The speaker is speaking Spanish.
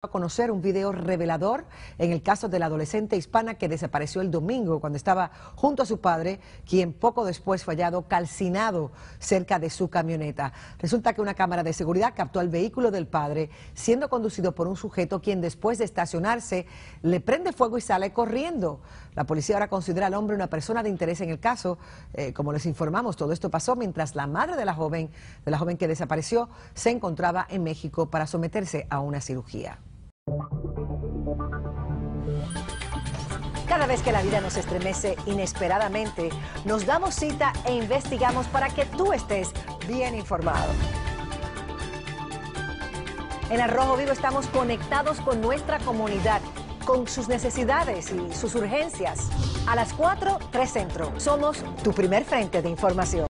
A conocer un video revelador en el caso de la adolescente hispana que desapareció el domingo cuando estaba junto a su padre, quien poco después fue hallado calcinado cerca de su camioneta. Resulta que una cámara de seguridad captó al vehículo del padre siendo conducido por un sujeto quien después de estacionarse le prende fuego y sale corriendo. La policía ahora considera al hombre una persona de interés en el caso. Como les informamos, todo esto pasó mientras la madre de la joven que desapareció se encontraba en México para someterse a una cirugía. Cada vez que la vida nos estremece inesperadamente, nos damos cita e investigamos para que tú estés bien informado. En Al Rojo Vivo estamos conectados con nuestra comunidad, con sus necesidades y sus urgencias. A las 4, 3 Centro. Somos tu primer frente de información.